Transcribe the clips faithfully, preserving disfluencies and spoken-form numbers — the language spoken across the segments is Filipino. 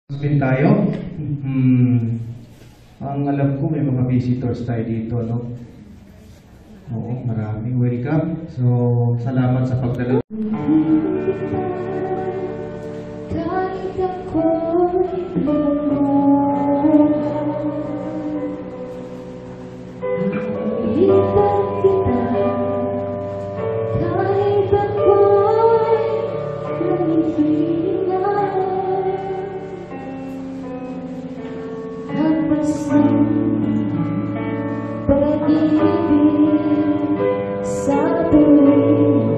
Din tayo. Hmm. Ang alam ko may mga visitors tayo dito, no? Oo, marami. Welcome. So, salamat sa pagdala. Kahit ako'y lumuha, ilan kita. Kahit ako'y nanghihinay, hanggang sa pag-ibig sa tuwing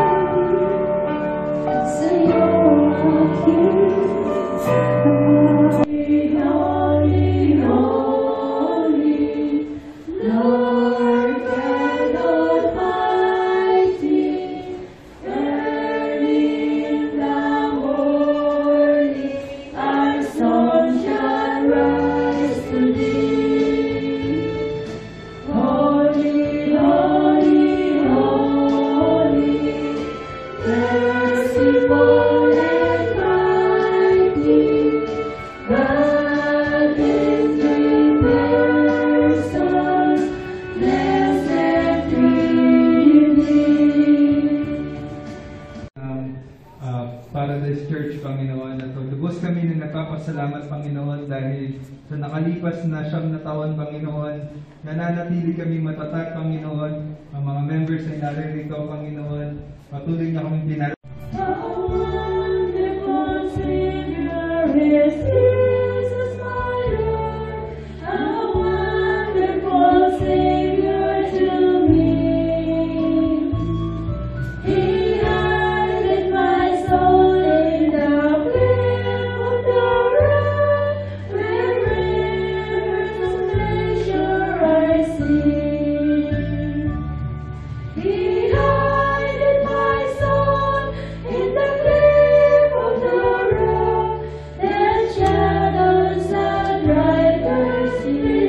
sa'yo aking nagpapasalamat, Panginoon, dahil sa nakalipas na siyam na taon, Panginoon, nananatili kami matatag, Panginoon. Ang mga members ay naririto, Panginoon. Patuloy niya kami pinag- How wonderful Savior is Jesus, my Lord. How wonderful Savior to me. He hideth my soul in the flame of the rock, where rivers of pleasure I see. He hideth my soul in the flame of the rock, that shadows and riders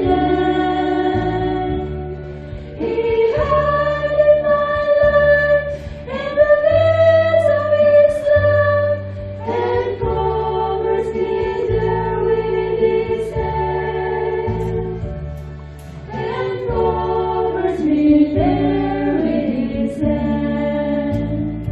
began. He hideth my life in the midst of His love, and covers me there with His hand, and covers me there with His hand.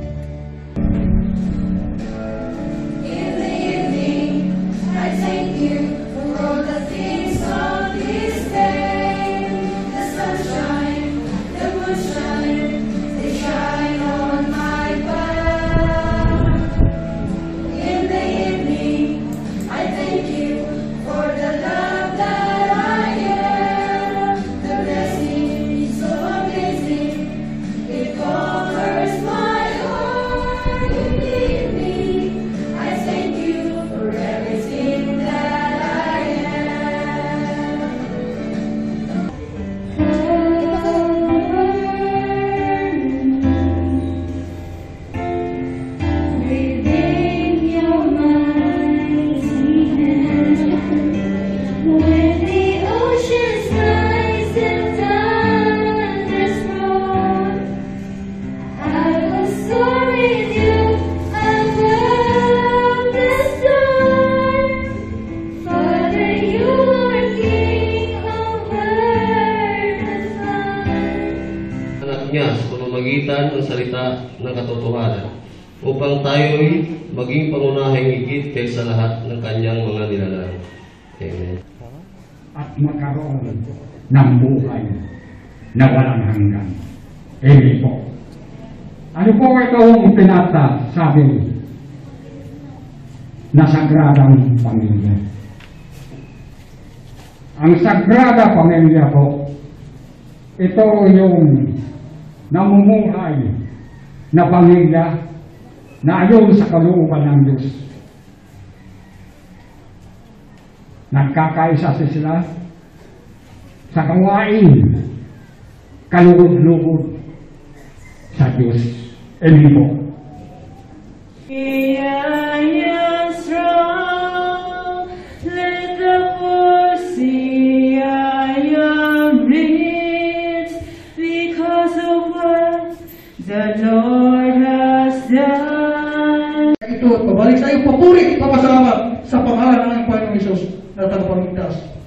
In the evening, I thank You for all the things of this day. The sunshine, the moonshine, they shine on my path. In the evening, I thank You for the love that I have. The blessing is so amazing, it covers my heart. In the evening, I thank You for everything that I have. Within Your mighty hand, when the oceans rise and thunders roar, I will soar with You above the storm. Father, You are King over the sun. Anak niya sa pamamagitan ng salita ng katotohanan upang tayo'y maging pangunahing higit kaysa lahat ng kanyang mga nilalang. Amen. At magkaroon ng buhay na walang hanggan. Amen po. Ano po itong pinata, sabi na sagradang pamilya? Ang sagrada pamilya po, ito yung namumuhay na pamilya na ayon sa kalooban ng Diyos. Nagkakaisa sila sa gawain, kalugod-lugod sa Diyos. Amen po. I am strong, let the poor see I am rich, because of what the Lord has done. Ito at pabalik sa iyong papuri, papasalamat sa pangalan ng Panginoong Hesus na tagapagligtas.